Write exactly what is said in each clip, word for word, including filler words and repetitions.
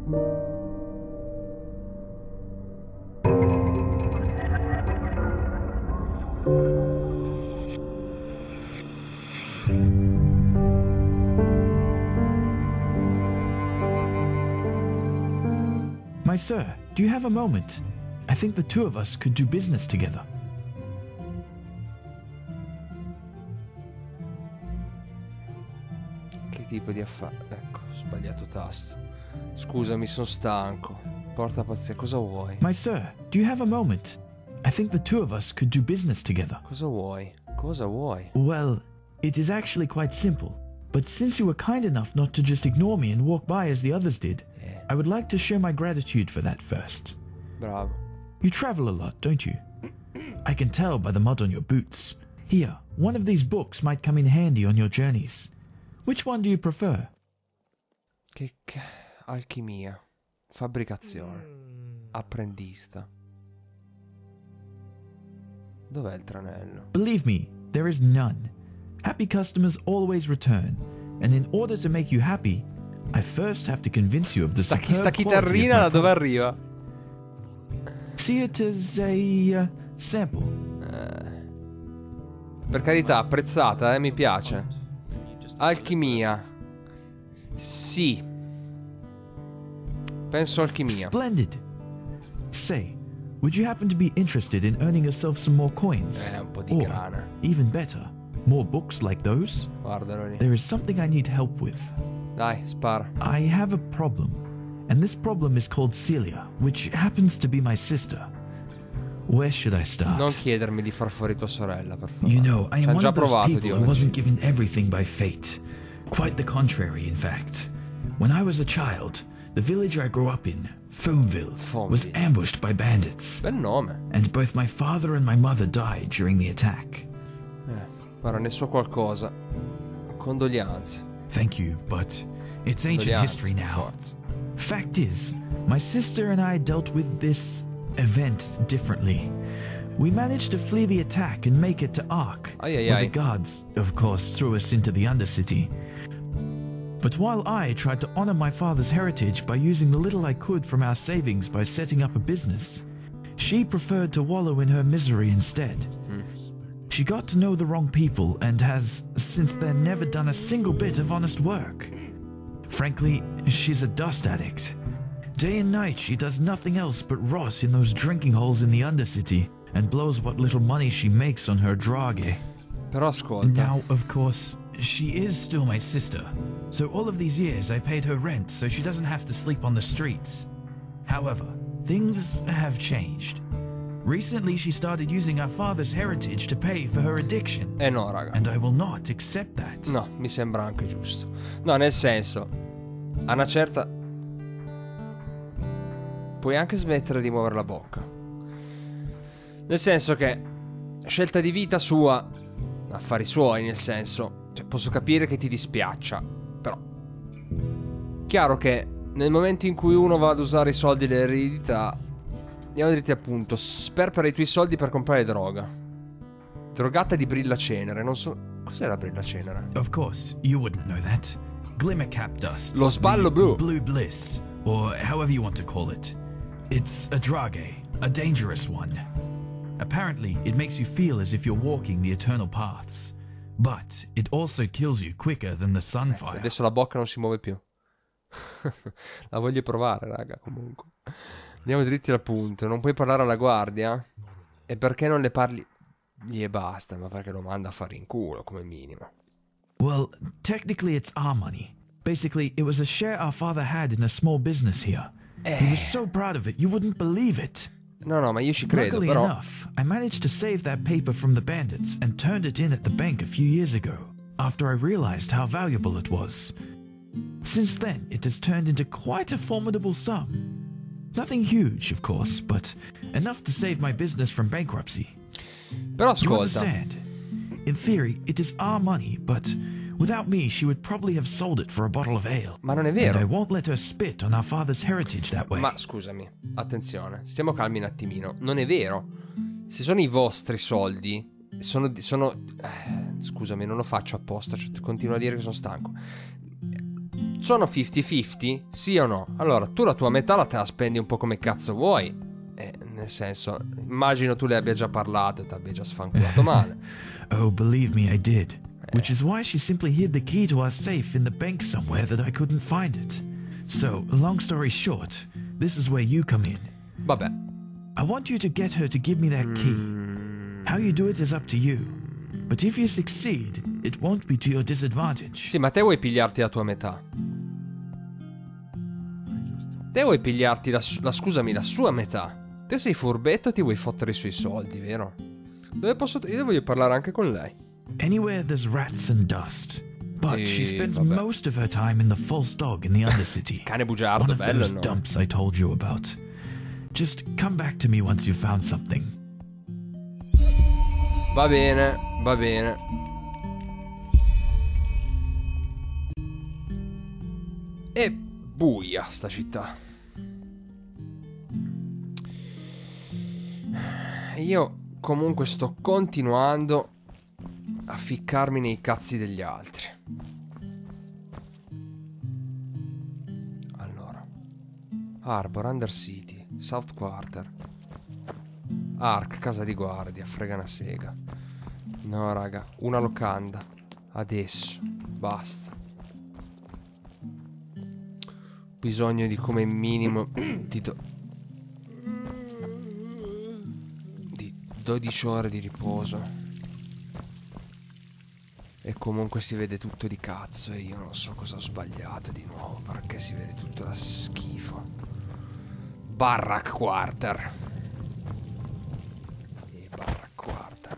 My sir, do you have a moment? I think the two of us could do business together. Che tipo di affare? Ecco, ho sbagliato tasto. Scusami, sono stanco. Porta pazienza, cosa vuoi? My sir, do you have a moment? I think the two of us could do business together. Cosa vuoi? Cosa vuoi? Well, it is actually quite simple. But since you were kind enough not to just ignore me and walk by as the others did, Eh, I would like to show my gratitude for that first. bravo. You travel a lot, don't you? I can tell by the mud on your boots. Here, one of these books might come in handy on your journeys. Which one do you prefer? Che c... alchimia. Fabbricazione. Apprendista. Dov'è il tranello? Believe me, there is none. Happy customers always return, and in order to make you happy, I first have to convince you of the Sta, chi- sta superb quality of chitarrina my da dove products. arriva? See it as a uh, sample. Per carità, apprezzata, eh, mi piace. Alchimia. Sì. Penso alchimia. Splendid. Say, would you happen to be interested in earning yourself some more coins? Eh, un po' di Or, grana. even better, more books like those? Guardalo lì. There is something I need help with. Dai, spara. I have a problem, and this problem is called Celia, which happens to be my sister. Where should I start? Non chiedermi di far fuori tua sorella, per favore. You know, I Ci am han one già of those provato, people Dio. who wasn't given everything by fate. Quite the contrary, in fact. When I was a child, the village I grew up in, Foamville, was Foamville. ambushed by bandits, Bel nome. and both my father and my mother died during the attack. Eh, guarda, ne so qualcosa. Condoglianze. Thank you, but it's ancient Condoglianze, history per now. forza. Fact is, my sister and I dealt with this event differently. We managed to flee the attack and make it to Ark, Ai, ai, where ai. the guards, of course, threw us into the Undercity. But while I tried to honor my father's heritage by using the little I could from our savings by setting up a business, she preferred to wallow in her misery instead. She got to know the wrong people and has, since then, never done a single bit of honest work. Frankly, she's a dust addict. Day and night, she does nothing else but rot in those drinking holes in the Undercity and blows what little money she makes on her draghe. Però ascolta. Now, of course, she is still my sister. So all of these years I paid her rent so she doesn't have to sleep on the streets. However, things have changed. Recently she started using our father's heritage to pay for her addiction. Eh no, raga. And I will not accept that. No, mi sembra anche giusto. No, nel senso, a una certa... puoi anche smettere di muovere la bocca. Nel senso che... scelta di vita sua... affari suoi, nel senso... cioè, posso capire che ti dispiaccia, però... chiaro che nel momento in cui uno va ad usare i soldi dell'eredità... andiamo dritti appunto, sperpera i tuoi soldi per comprare droga. Drogata di brillacenere, non so... cos'è la brillacenere? Of course, you wouldn't know that. Glimmercap dust. Lo sballo The blu. Blue bliss, or however you want to call it. It's a drage, a dangerous one. Apparently, it makes you feel as if you're walking the eternal paths. But it also kills you quicker than the sunfire. Adesso la bocca non si muove più. La voglio provare, raga, comunque. Andiamo dritti al punto. Non puoi parlare alla guardia? E perché non le parli? Gli e basta, ma perché lo manda a fare in culo, come minimo. Well, technically it's our money. Basically, it was a share our father had in a small business here. He was so proud of it, you wouldn't believe it. No, no, ma io ci credo, Luckily però... enough, I managed to save that paper from the bandits and turned it in at the bank a few years ago, after I realized how valuable it was. Since then, it has turned into quite a formidable sum. Nothing huge, of course, but enough to save my business from bankruptcy. Però You ascolta... understand? In theory, it is our money, but without me, she would probably have sold it for a bottle of ale. Ma non è And I vero. won't let her spit on our father's heritage that way. Ma scusami, attenzione, stiamo calmi un attimino. Non è vero. Se sono i vostri soldi, sono... sono... Eh, scusami, non lo faccio apposta, cioè, continuo a dire che sono stanco. sono cinquanta cinquanta? Sì o no? Allora, tu la tua metà la te la spendi un po' come cazzo vuoi. Eh, nel senso, immagino tu le abbia già parlato e ti abbia già sfanculato male. Oh, believe me, I did. Which is why she simply hid the key to our safe in the bank somewhere that I couldn't find it. So, long story short, this is where you come in. Vabbè. I want you to get her to give me that key. How you do it is up to you. But if you succeed, it won't be to your disadvantage. Sì, ma te vuoi pigliarti la tua metà? Te vuoi pigliarti la, la scusami, la sua metà? Te sei furbetto e ti vuoi fottere i suoi soldi, vero? Dove posso... Io voglio parlare anche con lei. Anywhere there's rats and dust. But E, she spends vabbè. most of her time in the false dog in the Undercity. Cane bugiardo, One of bello, those no? dumps I told you about. Just come back to me once you've found something. Va bene, va bene. È buia sta città. Io comunque sto continuando a ficcarmi nei cazzi degli altri. Allora, Harbor, Undercity, South Quarter, Ark, casa di guardia, frega una sega. No raga, una locanda. Adesso, basta. Bisogno di come minimo di, do... di dodici ore di riposo. E comunque si vede tutto di cazzo e io non so cosa ho sbagliato di nuovo perché si vede tutto da schifo. Barrack Quarter. E Barrack Quarter.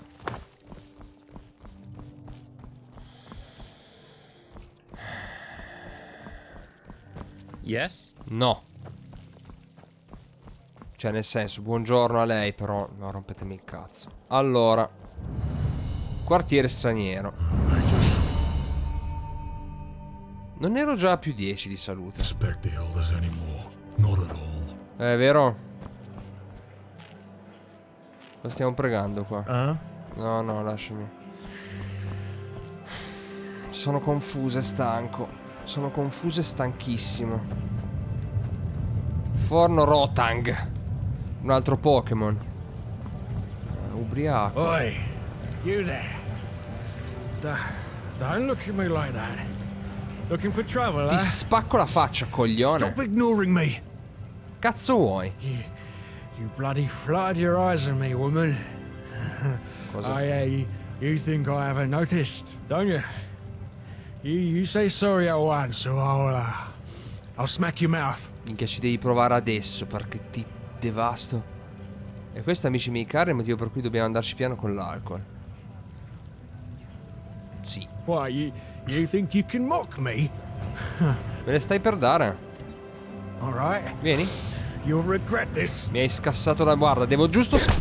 Yes? No. Cioè nel senso, buongiorno a lei, però no, rompetemi il cazzo. Allora, quartiere straniero. Non ero già a più dieci di salute. Expect the elders anymore. Not at all. È vero? Lo stiamo pregando qua. Uh? No, no, lasciami. Sono confuso e stanco. Sono confuso e stanchissimo. Forno Rotang. Un altro Pokémon. Uh, ubriaco. Oi, you there. D- don't look at me like that. Looking for trouble, Ti eh? spacco la faccia, coglione. Stop ignoring me. Cazzo vuoi? You, you bloody fluttered your eyes at me, woman. Cosa? I, uh, you, you think I haven't noticed, don't you? You, you say sorry at once, so I'll, uh, I'll smack your mouth. Minchia, ci devi provare adesso perché ti devasto. E questo, amici miei cari, è il motivo per cui dobbiamo andarci piano con l'alcol. Sì. Why, you, you think you can mock me? Me ne stai per dare? All right, Vieni. you'll regret this. Mi hai scassato la guarda, devo giusto... s-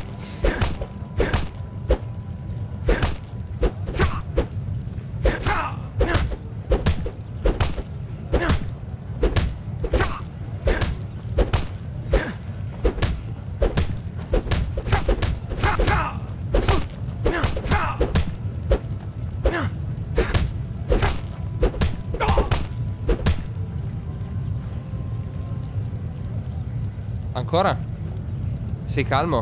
Ancora? Sei calmo?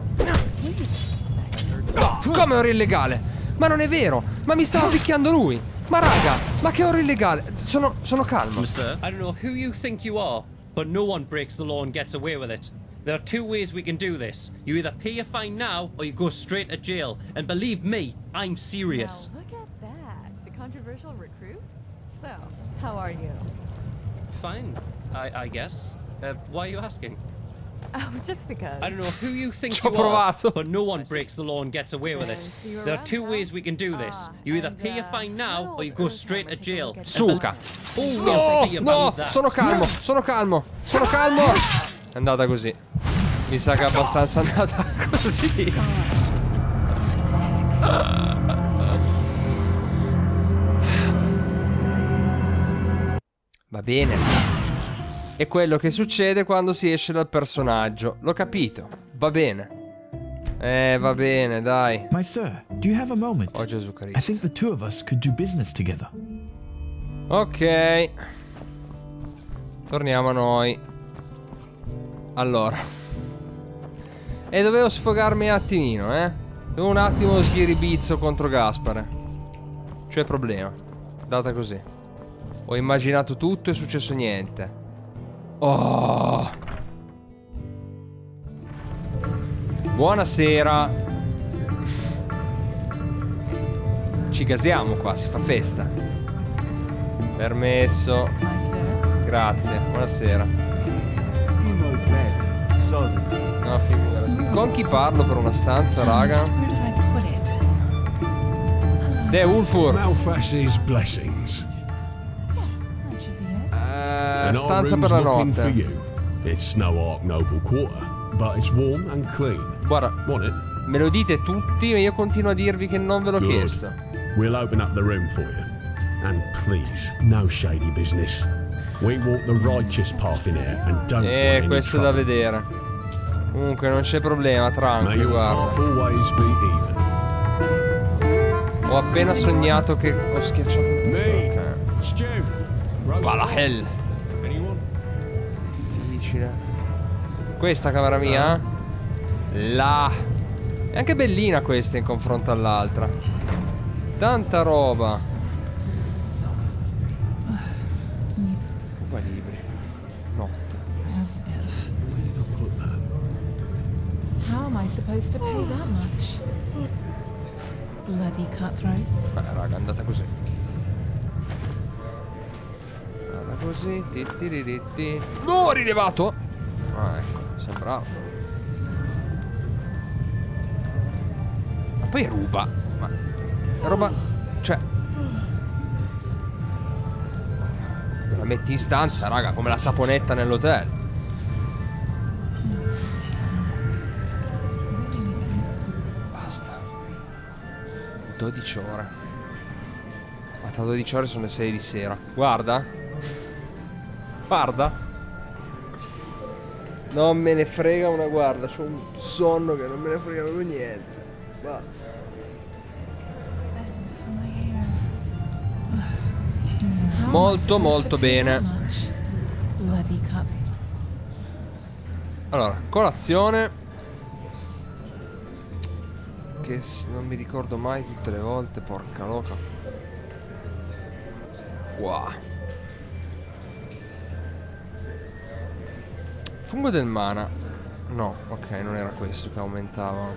No, come oro illegale? Ma non è vero! Ma mi stava picchiando lui! Ma raga, ma che oro illegale? Sono, sono calmo. Sir? I don't know who you think you are, but no one breaks the law and gets away with it. There are two ways we can do this. You either pay your fine now, or you go straight to jail. And believe me, I'm serious. Now, look at that. The controversial recruit? So, how are you? Fine, I, I guess. Uh, why are you asking? Oh, just because. I don't know who you think Ci ho you are, provato. but no one breaks the law and gets away with it. So you were There are around, two huh? ways we can do this. Ah, You either and, pay your uh, fine now, how or you old go early straight to timer jail. can we get Suca. Oh, No, we'll see no, about that. sono calmo, sono calmo, sono calmo. È andata così. Mi sa che è abbastanza andata così. Va bene. È quello che succede quando si esce dal personaggio. L'ho capito. Va bene. Eh, va bene, dai. My sir, do you have a moment? Oh Gesù I think Cristo. the two of us could do business together. Ok. Torniamo a noi. Allora. E dovevo sfogarmi un attimino, eh. Dovevo un attimo sghiribizzo contro Gaspare. C'è problema. Data così. Ho immaginato tutto e è successo niente. Oh. Buonasera. Ci gasiamo qua, si fa festa. Permesso. Grazie, buonasera. No, figurati. Con chi parlo per una stanza, raga? De Ulfur. Malfash's blessings. Eh, stanza per la notte. It's no Ark Noble quarter, but it's warm and clean. Guarda, Want it? me lo dite tutti e io continuo a dirvi che non ve l'ho Good. chiesto. We'll open up the room for you. And please, no shady business. We walk the righteous path in here and don't Eh, want any questo è da trouble. vedere. Comunque non c'è problema, May tranqui, your guarda. path always be even. Ho appena sognato che ho schiacciato un tasto. Ok. Stew. Valahel. Anyone? Difficile. Questa camera mia? Là. È anche bellina questa in confronto all'altra. Tanta roba. Qua libri. Notte. As if. How am I supposed to pay that much? Bloody cutthroats. Eh, raga, è andata così. È andata così. Ti, ti, ti, ti, ti. No, rilevato. Ah, ecco, sembrava. Ma poi ruba. Ma è roba. Cioè. La metti in stanza, raga, come la saponetta nell'hotel. Basta. dodici ore. Ma tra dodici ore sono le sei di sera. Guarda. Guarda. Non me ne frega una guarda. C'ho un sonno che non me ne frega proprio niente. Basta. Molto molto bene. Bloody cut. Allora, colazione. Che s- non mi ricordo mai tutte le volte, porca loca. Wow. Fungo del mana. No, ok, non era questo che aumentava.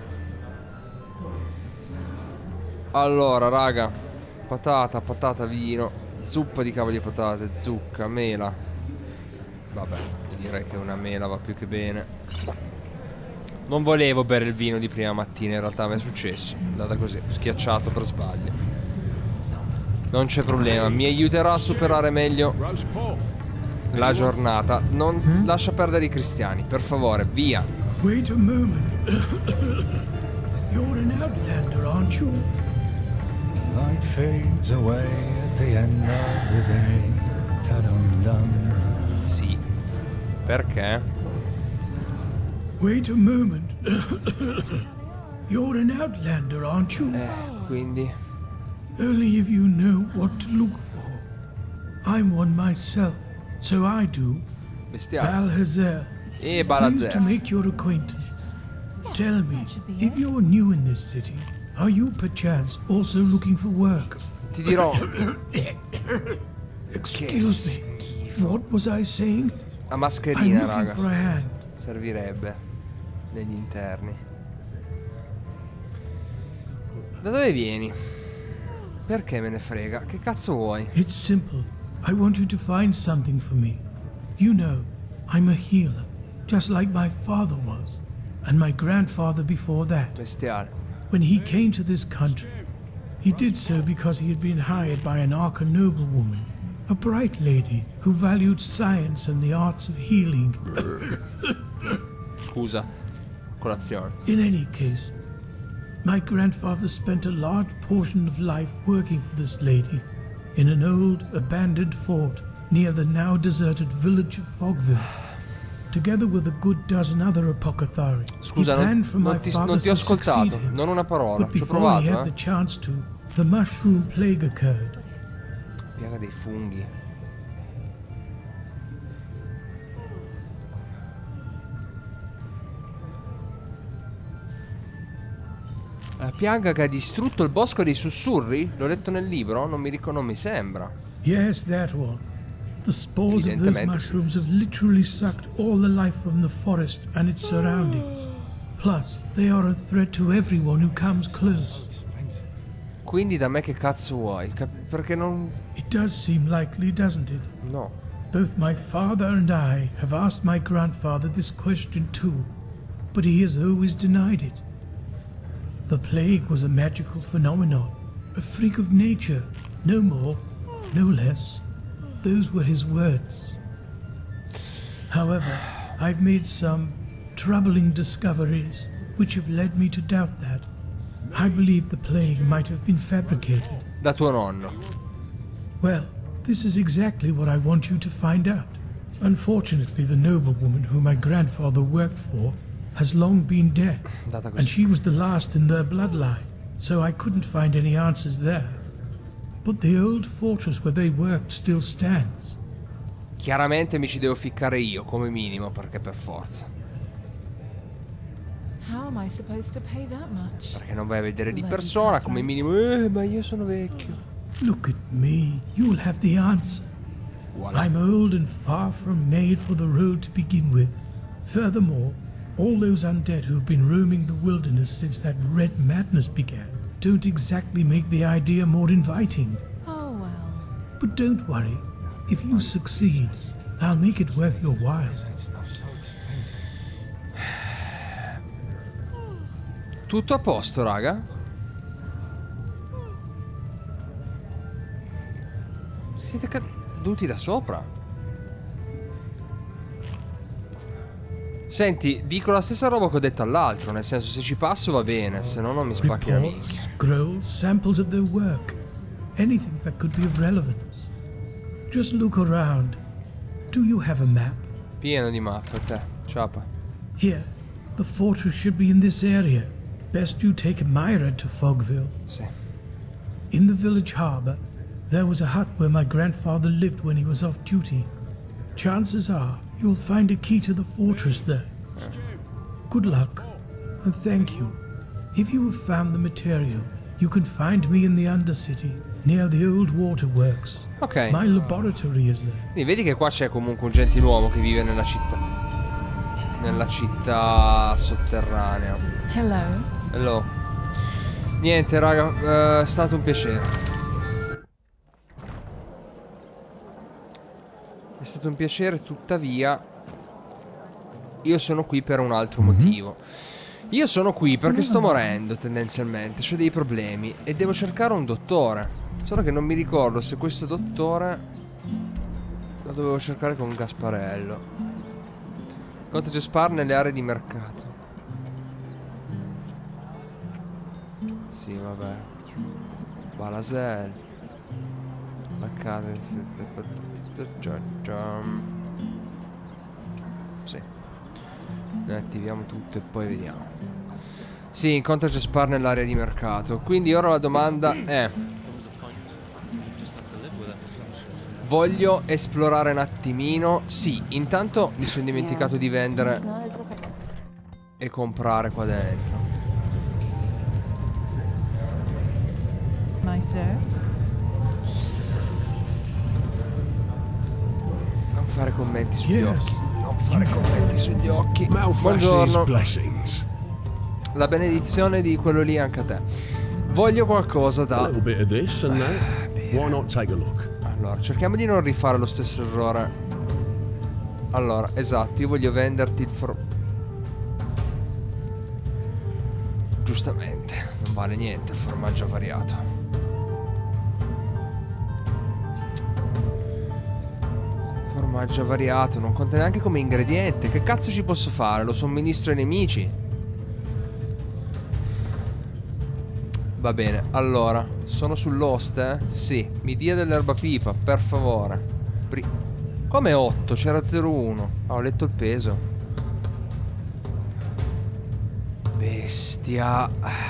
Allora, raga. Patata, patata, vino. Zuppa di cavoli e patate, zucca, mela. Vabbè, direi che una mela va più che bene. Non volevo bere il vino di prima mattina, in realtà mi è successo. È andata così, schiacciato per sbaglio. Non c'è problema, mi aiuterà a superare meglio Roast pork. la giornata. Non lascia perdere i cristiani, per favore, via. Wait a moment. You're an outlander, aren't you? Light fades away at the end of the day. Ta-dum-dum. Sì. Perché? Wait a moment. You're an outlander, aren't you? Eh, quindi Only if you know what to look for. I'm one myself, so I do. bestiale. Balhazer. E Pleased Balazef. to make your acquaintance. Tell me, if you're new in this city, are you perchance also looking for work? Ti dirò. Excuse me. What was I saying? A I'm mascherina, looking raga. for a hand. Servirebbe. Negli interni. Da dove vieni? Perché me ne frega? Che cazzo vuoi? It's simple. I want you to find something for me. You know, I'm a healer, just like my father was, and my grandfather before that. Bestiale. When he came to this country, he did so because he had been hired by an Arca noblewoman, a bright lady who valued science and the arts of healing. Scusa. Colazione. In any case, my grandfather spent a large portion of life working for this lady in an old, abandoned fort near the now deserted village of Fogville. Together with a good dozen other apothecary, Scusa, he non, planned for my non ti, father non ti ho to succeed ascoltato. him. Non una parola. But Ci ho before he provato, had the eh. chance to, the mushroom plague occurred. Piaga dei funghi. La piaga che ha distrutto il bosco dei sussurri? L'ho letto nel libro? Non mi ricordo, non mi sembra. Yes, that one. The spores of those Evidentemente sì. mushrooms have literally sucked all the life from the forest and its surroundings. Plus, they are a threat to everyone who comes close. Quindi da me che cazzo vuoi? Cap- perché non... It does seem likely, doesn't it? No. Both my father and I have asked my grandfather this question too, but he has always denied it. The plague was a magical phenomenon, a freak of nature, no more, no less. Those were his words. However, I've made some troubling discoveries which have led me to doubt that. I believe the plague might have been fabricated. Da tuo nonno. Well, this is exactly what I want you to find out. Unfortunately, the noblewoman who my grandfather worked for has long been dead, and she was the last in their bloodline, so I couldn't find any answers there. But the old fortress where they worked still stands. Chiaramente mi ci devo ficcare io, come minimo, perché per forza. How am I supposed to pay that much? Perché non vai a vedere di persona, come minimo. Eh, ma io sono vecchio. Look at me, you'll have the answer. Voilà. I'm old and far from made for the road to begin with. Furthermore, all those undead who've been roaming the wilderness since that red madness began don't exactly make the idea more inviting. Oh well. But don't worry, if you succeed, I'll make it worth your while. Tutto a posto, raga? Siete caduti da sopra? Senti, dico la stessa roba che ho detto all'altro, nel senso, se ci passo va bene, se no non mi spacchi la minchia. Reports, scrolls, samples of their work. Anything that could be of relevance. Just look around. Do you have a map? Pieno di mappe, te, ciapa. Here, the fortress should be in this area. Best you take a Myra to Fogville. Sì. In the village harbor, there was a hut where my grandfather lived when he was off duty. Chances are you'll find a key to the fortress there. Good luck, and thank you. If you have found the material, you can find me in the Undercity, near the old waterworks. Ok. My laboratory is there. Quindi vedi che qua c'è comunque un gentiluomo che vive nella città. Nella città sotterranea. Hello. Hello. Niente, raga, eh, è stato un piacere. È stato un piacere, tuttavia io sono qui per un altro Mm-hmm. motivo. Io sono qui perché sto morendo tendenzialmente, ho dei problemi e devo cercare un dottore. Solo che non mi ricordo se questo dottore lo dovevo cercare con Gasparello. Cottage Spar nelle aree di mercato. Sì, vabbè. Balasel. La casa. Sì. Noi attiviamo tutto e poi vediamo. Sì, in Cottage Spar nell'area di mercato. Quindi ora la domanda è: voglio esplorare un attimino. Sì, intanto mi sono dimenticato di vendere e comprare qua dentro. My sir? Non fare commenti sugli Yes. occhi. Non fare commenti sugli occhi. Malfash's Buongiorno. blessings. La benedizione di quello lì anche a te. Voglio qualcosa A da... little bit of this and that. Why not take a look? Allora, cerchiamo di non rifare lo stesso errore. Allora, esatto, io voglio venderti il for... Giustamente, non vale niente il formaggio variato. Formaggio variato, non conta neanche come ingrediente. Che cazzo ci posso fare? Lo somministro ai nemici? Va bene, allora, sono sull'oste? Sì, mi dia dell'erba pipa, per favore. Pri Come otto? C'era zero uno. Ah, ho letto il peso. Bestia.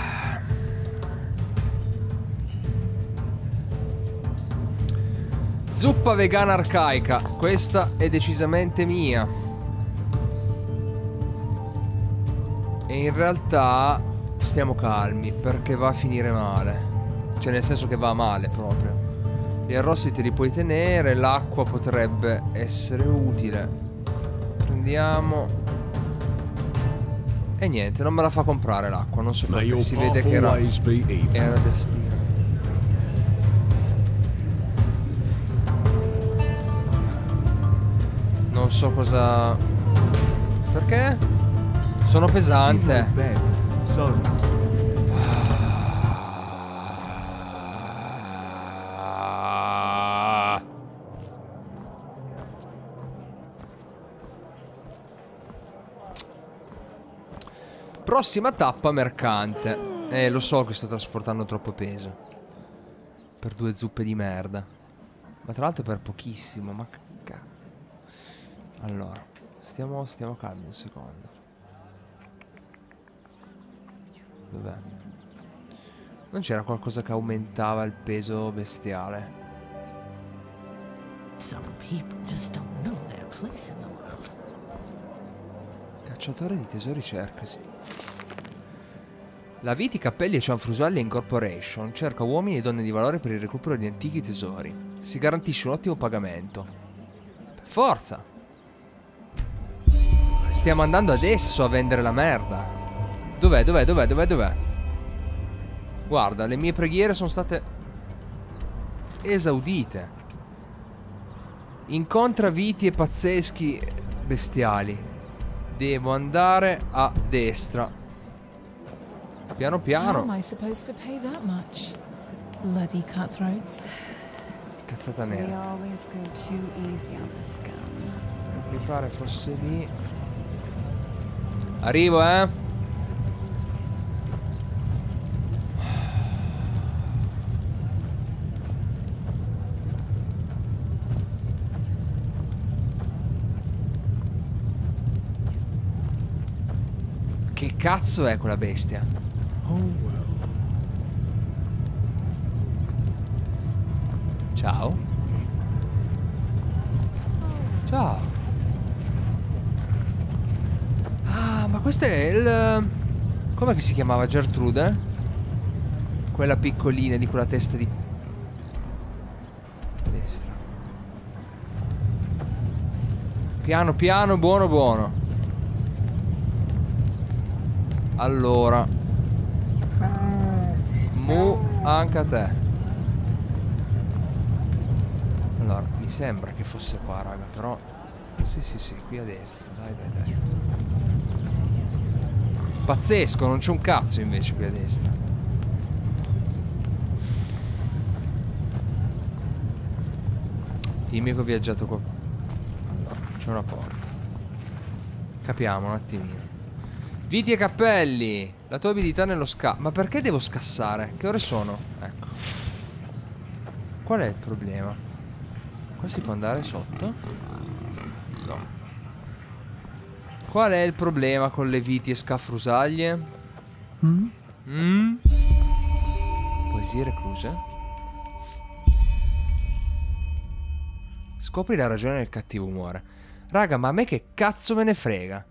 Zuppa vegana arcaica. Questa è decisamente mia. E in realtà Stiamo calmi, perché va a finire male. Cioè nel senso che va male proprio. Gli arrossi te li puoi tenere. L'acqua potrebbe essere utile. Prendiamo. E niente, non me la fa comprare l'acqua. Non so perché, si vede che era Era destino. Non so cosa. Perché? Sono pesante. Prossima tappa mercante. Eh, lo so che sto trasportando troppo peso. Per due zuppe di merda. Ma tra l'altro per pochissimo. Ma che cazzo. Allora, stiamo, stiamo calmi un secondo. Dov'è? Non c'era qualcosa che aumentava il peso bestiale? Some people just don't know their place in the world. Cacciatore di tesori cercasi. La Viti Cappelli e Cianfrusaglia Incorporation cerca uomini e donne di valore per il recupero di antichi tesori. Si garantisce un ottimo pagamento. Forza! Stiamo andando adesso a vendere la merda. Dov'è, dov'è, dov'è, dov'è, dov'è? Guarda, le mie preghiere sono state esaudite. Incontra viti e pazzeschi bestiali. Devo andare a destra. Piano piano. How am I supposed to pay that much? Bloody cutthroats. Cazzata We nera. always go too easy on the scum. Mi pare fosse lì. Arrivo, eh. Che cazzo è quella bestia? Oh well. Ciao. Ciao. Ah, ma questo è il... Com'è che si chiamava? Gertrude? Quella piccolina di quella testa di... A destra. Piano piano, buono buono. Allora. Mu anche a te. Allora, mi sembra che fosse qua, raga, però... Sì, sì, sì, qui a destra, dai, dai, dai. Pazzesco, non c'è un cazzo invece qui a destra. Dimmi che ho viaggiato qua. Allora, c'è una porta. Capiamo un attimino. Viti e cappelli. La tua abilità nello sca... Ma perché devo scassare? Che ore sono? Ecco. Qual è il problema? Qua si può andare sotto? No. Qual è il problema con le viti e scafrusaglie? Hmm? Mm? Poesie recluse? Scopri la ragione del cattivo umore. Raga, ma a me che cazzo me ne frega?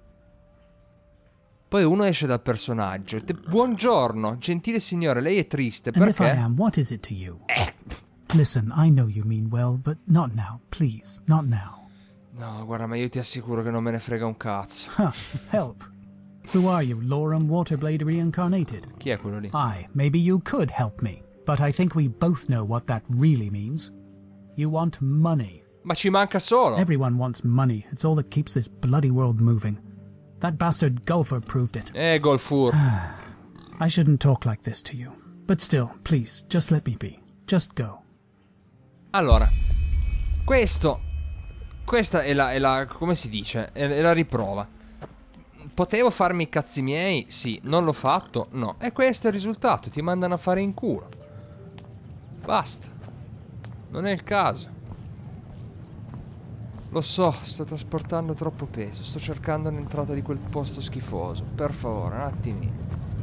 Poi uno esce dal personaggio. Te, buongiorno, gentile signore, lei è triste, And if I perché? am, what is it to you? Eh. Listen, I know you mean well, but not now, please, not now. No, guarda, ma io ti assicuro che non me ne frega un cazzo. Huh, help. Who are you, Loram Waterblade reincarnated? Chi è quello lì? Aye, maybe you could help me, but I think we both know what that really means. You want money. Ma ci manca solo. Everyone wants money. It's all that keeps this bloody world moving. That bastard Golfer proved it. Eh, Golfur. I shouldn't talk like this to you. But still, please, just let me be. Just go. Allora, questo, questa è la, è la, come si dice, è, è la riprova. Potevo farmi i cazzi miei? Sì. Non l'ho fatto? No. E questo è il risultato, ti mandano a fare in culo. Basta. Non è il caso. Lo so, sto trasportando troppo peso. Sto cercando un'entrata di quel posto schifoso. Per favore, un attimino.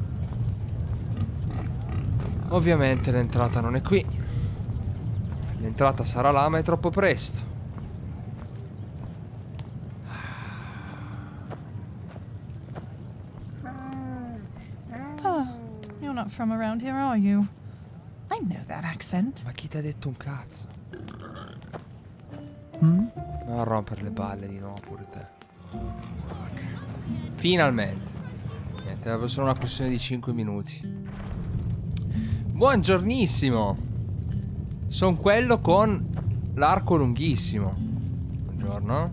Ovviamente l'entrata non è qui. L'entrata sarà là, ma è troppo presto. not from around here, are you? I know that accent. Ma chi ti ha detto un cazzo? Hmm? Non rompere le balle di nuovo pure te. Finalmente. Niente, era solo una questione di cinque minuti. Buongiornissimo. Sono quello con l'arco lunghissimo. Buongiorno.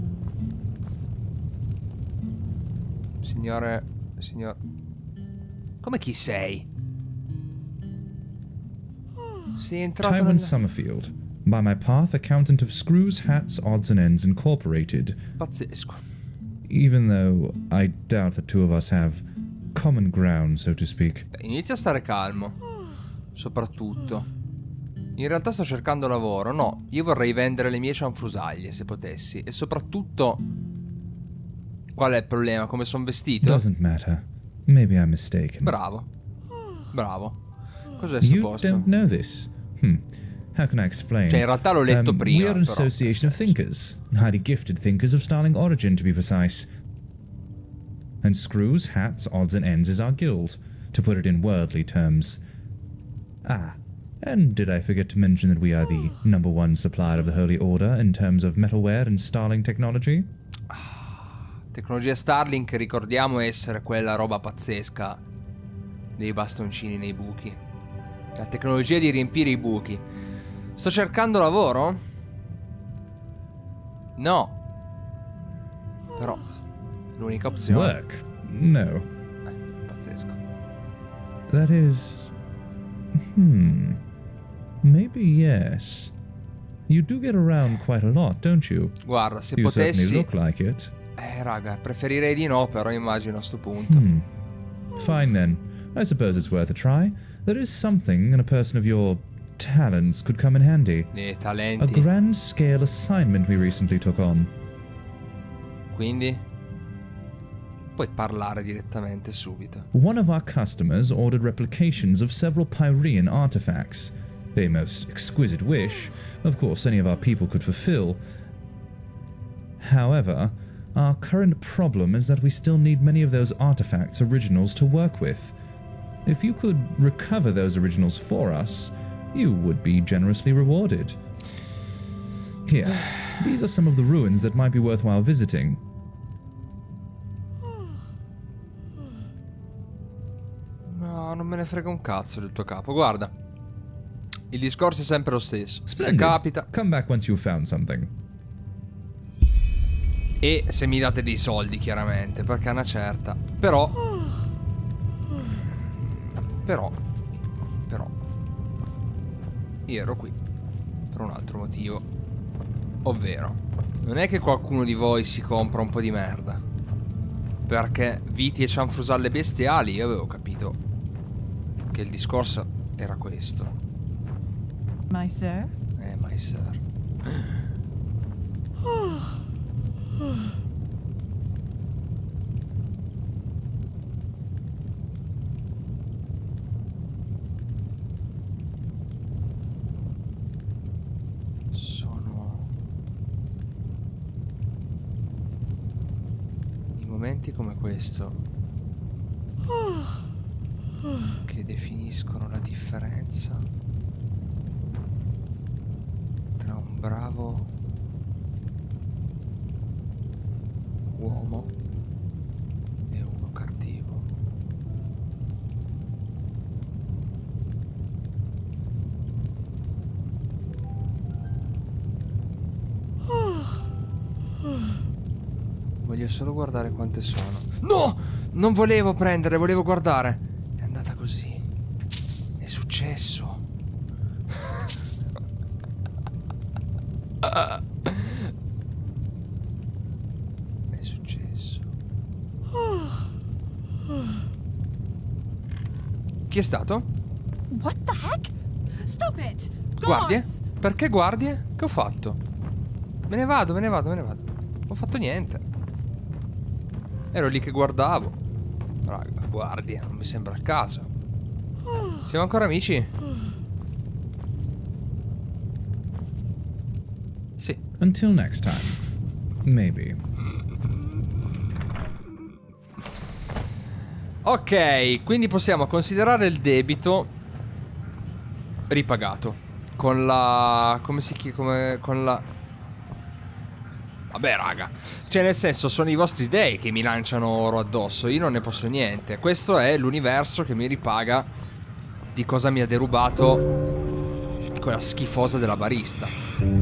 Signore... Signor... Come chi sei? Sei entrato Tywin nel... Summerfield. By my path, accountant of Screws, Hats, Odds and Ends Incorporated. Pazzesco. Even though I doubt the two of us have common ground, so to speak. Inizia a stare calmo. Soprattutto. In realtà sto cercando lavoro. No, io vorrei vendere le mie cianfrusaglie, se potessi. E soprattutto... Qual è il problema? Come sono vestito? Doesn't matter. Maybe I'm mistaken. Bravo. Bravo. Cos'è sto You posto? don't know this? Hmm. How can I explain? Cioè, in realtà l'ho letto um, prima, We are an però, association of thinkers. Highly gifted thinkers of sterling origin, to be precise. And Screws, Hats, Odds and Ends is our guild, to put it in worldly terms. Ah, and did I forget to mention that we are the number one supplier of the Holy Order in terms of metalware and Starling technology? Tecnologia Starlink, ricordiamo essere quella roba pazzesca dei bastoncini nei buchi. La tecnologia di riempire i buchi. Sto cercando lavoro? No. Però l'unica opzione. Work? No. Eh, pazzesco. That is... Hmm... Maybe yes. You do get around quite a lot, don't you? Guarda, se you potessi... certainly look like it. Eh, raga, preferirei di no, però immagino a sto punto. Hmm. Fine then. I suppose it's worth a try. There is something, and a person of your talents could come in handy. Eh, A talenti. grand scale assignment we recently took on. Quindi? Puoi parlare direttamente subito. One of our customers ordered replications of several Pyrean artifacts. A most exquisite wish, of course any of our people could fulfill. However, our current problem is that we still need many of those artifacts' originals to work with. If you could recover those originals for us, you would be generously rewarded. Here, these are some of the ruins that might be worthwhile visiting. No, non me ne frega un cazzo del tuo capo. Guarda, il discorso è sempre lo stesso. Splendid. Se capita... Come back once you've found something. E se mi date dei soldi, chiaramente, perché è una certa. Però... Però... Però... Io ero qui per un altro motivo. Ovvero, non è che qualcuno di voi si compra un po' di merda. Perché viti e cianfrusalle bestiali, io avevo capito che il discorso era questo. My sir? Eh, my sir. Sono i momenti come questo che definiscono la differenza tra un bravo uomo e uno cattivo. Voglio solo guardare quante sono. No! Non volevo prendere, volevo guardare. È andata così. È successo. È successo. Chi è stato? What the heck? Stop it! Guardie? Perché guardie? Che ho fatto? Me ne vado, me ne vado, me ne vado. Non ho fatto niente. Ero lì che guardavo. Raga, guardie, non mi sembra il caso. Siamo ancora amici? Sì. Until next time. Maybe. Ok, quindi possiamo considerare il debito ripagato. Con la... come si chiama? Come... con la... Vabbè raga, cioè nel senso sono i vostri dei che mi lanciano oro addosso. Io non ne posso niente. Questo è l'universo che mi ripaga di cosa mi ha derubato quella schifosa della barista.